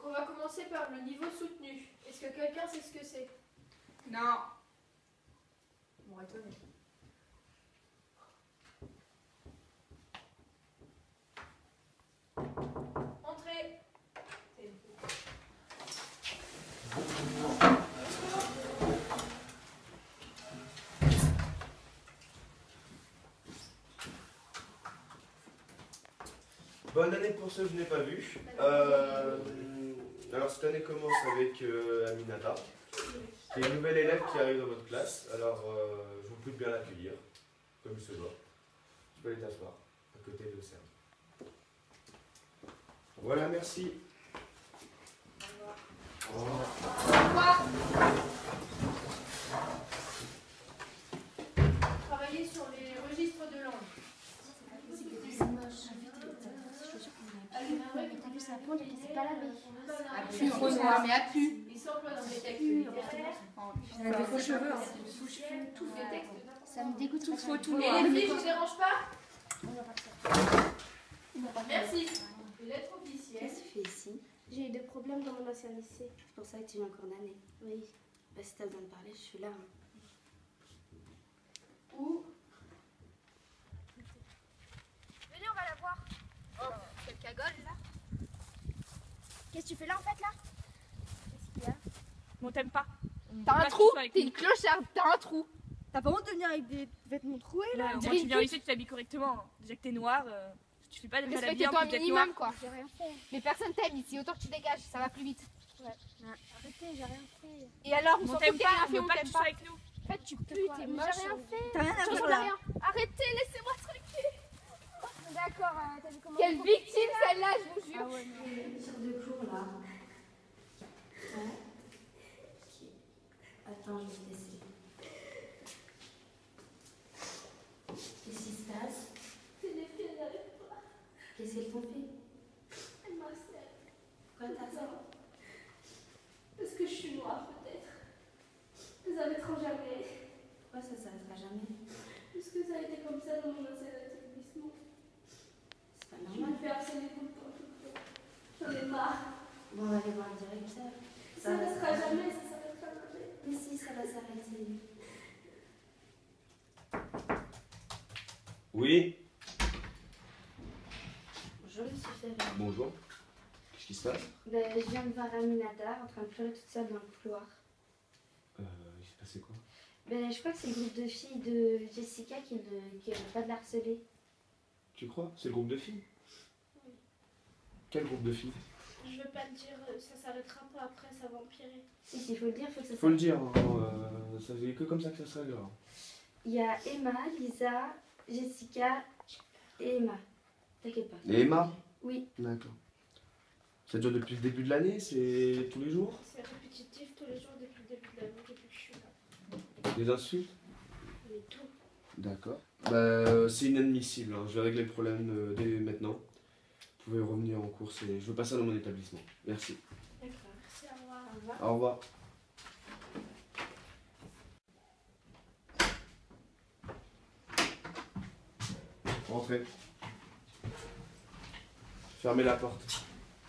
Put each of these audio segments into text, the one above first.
on va commencer par le niveau soutenu. Est-ce que quelqu'un sait ce que c'est? Non. Bon, étonné. Entrez. Bonne année pour ceux que je n'ai pas vus. Alors cette année commence avec Aminata, qui est une nouvelle élève qui arrive dans votre classe. Alors je vous prie de bien l'accueillir, comme il se doit. Tu peux aller t'asseoir à côté de Serge. Voilà, merci. Au revoir. Au revoir. Travaillez sur les registres de langue. T'as vu sa peau, c'est pas lavé. A pu, trop noir, mais a pu. Il s'emploie dans les textes littéraires. Elle a des faux cheveux. Tous les textes. Ça me dégoûte. Tout faux, tout Et noir. les filles, je vous dérange pas? Merci. Lettre officielle. Qu'est-ce que tu fais ici? J'ai eu des problèmes dans mon ancien lycée. C'est pour ça que tu viens encore d'année. Oui. Bah, si t'as besoin de parler, je suis là. Où? Venez, on va la voir. Oh, quelle cagole là. Qu'est-ce que tu fais là en fait là? Qu'est-ce qu'il y a? On t'aime pas. T'as un trou, t'es une clocharde, t'as un trou. T'as pas honte de venir avec des vêtements troués là? Quand tu viens au lycée, tu t'habilles correctement. Déjà que t'es noir, tu fais pas de mal habillé en Respecte-toi un plus d'être noir. minimum quoi. J'ai rien fait. Mais personne t'aime ici, autant que tu dégages, ça va plus vite. Arrêtez, j'ai rien fait. Et alors, on On s'en t'aime fout que t'aies pas, rien on fait, veut on pas que t'aime tu sois pas. avec nous. En fait, tu pues, t'es Mais moche. j'ai rien fait. T'as rien à Change faire rien. là. Arrêtez, laissez-moi tranquille. D'accord, t'as vu comment? Quelle victime celle-là, je vous jure. Ah ouais, non. Sur de cours là. Ouais. Ok. Attends, je vais te laisser. Qu'est-ce qui se passe? C'est des filles, elles n'arrivent pas. Qu'est-ce qu'elles t'ont fait? Elles m'harcèlent. Pourquoi t'as ça? Parce que je suis noire, peut-être. Elles arrêteront jamais. Pourquoi ça s'arrêtera jamais? Parce que ça a été comme ça dans mon ancien établissement. C'est pas Je normal. me fais harceler tout le temps, tout le temps. J'en ai marre. Bon, on va aller voir le directeur. Ça ne s'arrêtera jamais, ça s'arrêtera jamais. Mais si, ça va s'arrêter. Oui, Bonjour, monsieur Ferrer. bonjour. Qu'est-ce qui se passe? Ben, je viens de voir Aminata en train de pleurer toute seule dans le couloir. Il s'est passé quoi? Ben, je crois que c'est le groupe de filles de Jessica qui ne veut pas de la harceler. Tu crois? C'est le groupe de filles? Quel groupe de filles? Je veux pas te dire, ça s'arrêtera pas après, ça va empirer. Si, il faut le dire, il faut que ça Faut le dire, hein, ça fait que comme ça que ça se règlera. Il y a Emma, Lisa, Jessica et Emma. T'inquiète pas. Et Emma? Oui. D'accord. Ça dure depuis le début de l'année? C'est tous les jours? C'est répétitif tous les jours depuis le début de l'année, depuis que je suis là. Des insultes? Mais tout. D'accord. Bah, c'est inadmissible, hein. Je vais régler le problème dès maintenant. Vous pouvez revenir en cours, je veux pas ça dans mon établissement. Merci. D'accord. Merci, au revoir. Au revoir. Au revoir. Rentrez. Fermez la porte.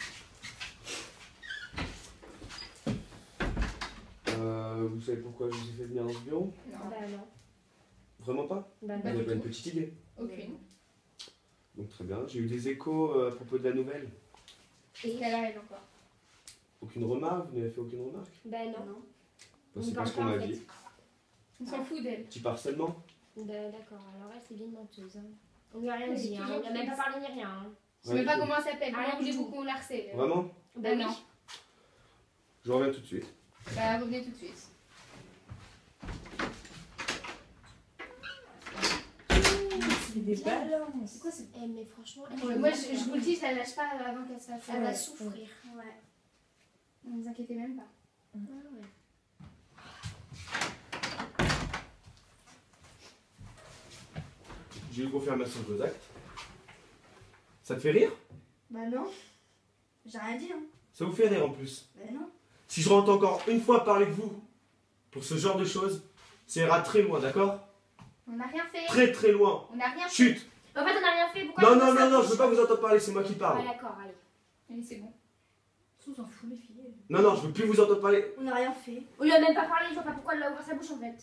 Vous savez pourquoi je vous ai fait venir dans ce bureau? Non, Bah non. Vraiment pas? Bah Vous n'avez pas une petite idée? aucune. Donc très bien. J'ai eu des échos à propos de la nouvelle. Qu'est-ce qu'elle a, elle encore? Aucune remarque? Vous n'avez fait aucune remarque? Bah non. Non. Bah, c'est pas ce qu'on m'a dit. On s'en fout d'elle. Petit harcèlement? Bah d'accord, alors elle c'est bien menteuse. Hein. On lui a rien Mais dit, c'est hein. toujours On lui a même pas triste. parlé ni rien. Hein. Je sais même pas du comment elle s'appelle. Rien Comment du voulez-vous tout. qu'on la harcèle? tout. Vraiment? Bah non. Je reviens tout de suite. Bah, revenez tout de suite. C'est des balances. C'est quoi cette... mais franchement, Moi, je vous le dis, je la lâche pas avant qu'elle se fasse. elle va souffrir. Ouais. Ne vous inquiétez même pas. Ah ouais. J'ai eu confirmation de vos actes. Ça te fait rire? Bah non. J'ai rien dit, hein. Ça vous fait rire en plus. Bah non. Si je rentre encore une fois parler de vous pour ce genre de choses, ça ira très loin, d'accord? On n'a rien fait. Très très loin. On n'a rien fait. Chut! En fait, on a rien fait. Pourquoi Non, tu non, fais ça? non, non, je veux pas vous entendre parler, c'est moi qui Ah parle. d'accord, allez. Allez, c'est bon. On s'en fout, les filles. Non, non, je veux plus vous entendre parler. On n'a rien fait. On lui a même pas parlé, je vois pas pourquoi elle a ouvert sa bouche en fait.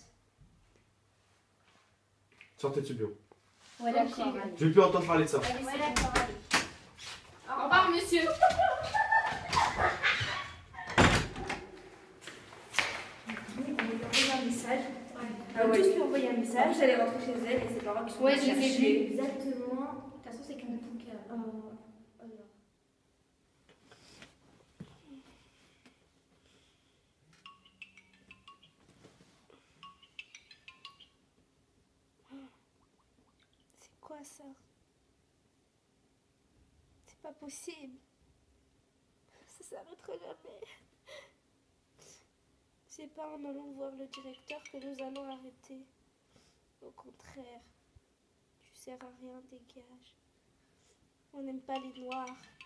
Sortez de ce bureau. Ouais, d'accord, allez. Je veux plus entendre parler de ça. Ouais, d'accord, allez. Au revoir, monsieur. On lui a envoyé un message. Ah On a ouais. tous lui envoyé un message. J'allais rentrer chez elle et ses parents qui sont Ouais, venus je les ai chercher. Exactement. De toute façon, c'est qu'un bouquin. C'est quoi ça? C'est pas possible. Ça s'arrêtera jamais. C'est pas en allant voir le directeur que nous allons arrêter. Au contraire, tu sers à rien, dégage. On n'aime pas les noirs.